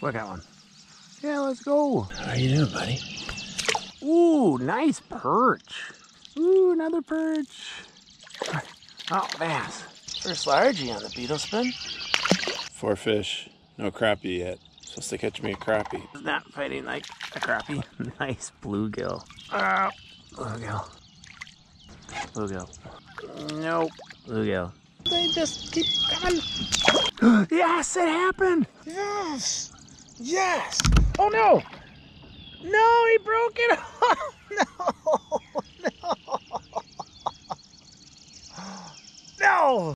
I got one. Yeah, let's go. How are you doing, buddy? Ooh, nice perch. Ooh, another perch. Oh, bass. First largie on the Beetle Spin. 4 fish, no crappie yet. Supposed to catch me a crappie. It's not fighting like a crappie. Nice bluegill. Bluegill. Bluegill. Nope. Bluegill. They just keep coming. Yes, it happened. Yes. Yes. Oh no. No, he broke it off. No. No. No.